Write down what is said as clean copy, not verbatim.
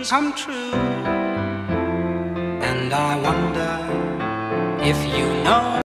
come true. And I wonder if you know